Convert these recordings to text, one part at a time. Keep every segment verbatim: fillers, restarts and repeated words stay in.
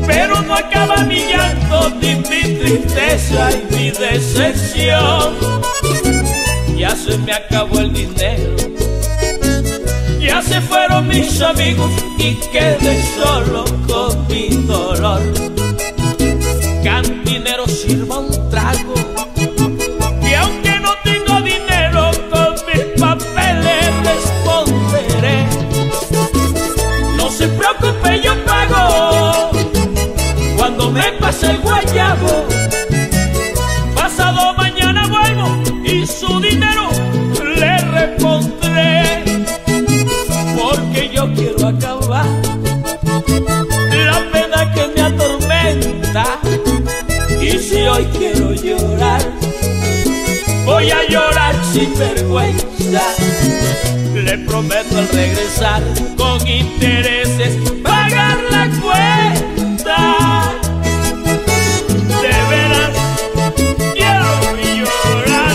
pero no acaba mi llanto, ni mi tristeza y mi decepción. Ya se me acabó el dinero, ya se fueron mis amigos y quedé solo con mi dolor. Cantinero, sirva un trago, y aunque no tengo dinero, con mis papeles responderé. No se preocupe, yo pago cuando me pase el guayabo. Pasado mañana vuelvo y su dinero le repondré, porque yo quiero acabar la pena que me atormenta. Y si hoy quiero llorar, voy a llorar sin vergüenza. Le prometo al regresar con intereses pagar la cuenta. De veras quiero llorar.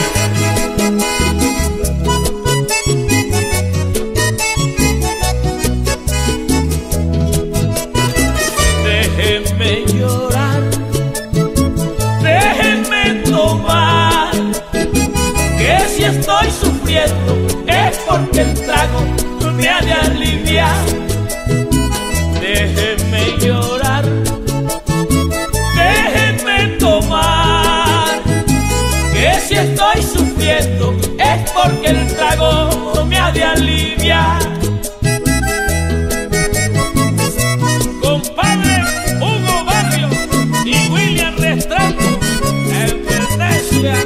Déjenme llorar, déjenme tomar, que si estoy sufriendo es porque el trago me ha de aliviar. Déjenme llorar, déjenme tomar, que si estoy sufriendo es porque el trago me ha de aliviar. Compadre Hugo Barrio y William Restrepo en Venecia.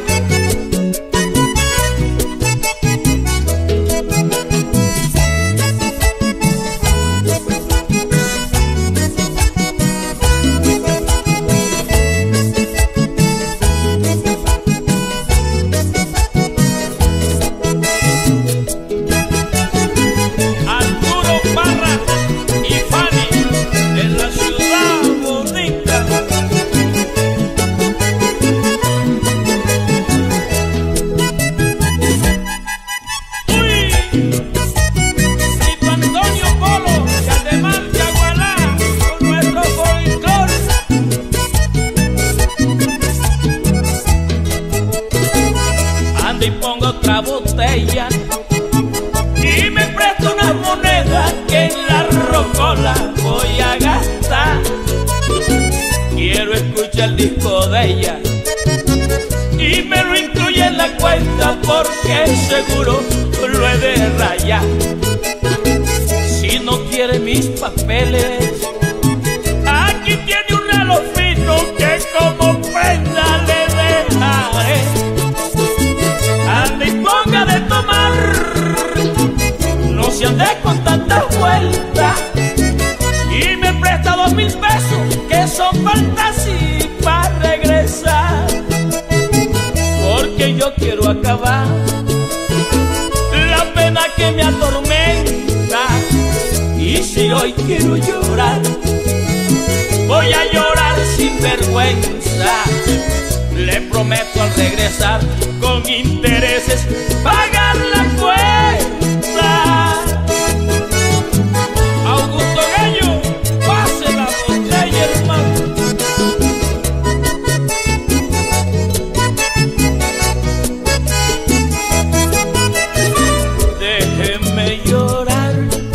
Y pongo otra botella y me presto una moneda que en la rocola voy a gastar. Quiero escuchar el disco de ella y me lo incluye en la cuenta, porque seguro lo he de rayar. Si no quiere mis papeles, aquí tiene un reloj fino que como prenda le dejaré. Ande y ponga de tomar, no se ande con tanta vuelta, y me presta dos mil pesos que son fantasía para regresar, porque yo quiero acabar la pena que me atormenta. Y si hoy quiero llorar, voy a llorar sin vergüenza. Le prometo al regresar con intereses pagar la cuenta. Augusto Gallo, pase la botella, hermano. Déjenme llorar,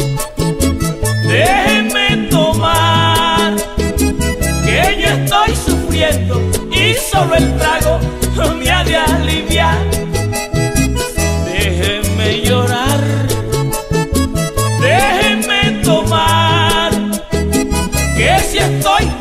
déjenme tomar, que yo estoy sufriendo y solo el trago me ha de aliviar. Déjenme llorar, déjenme tomar, que si estoy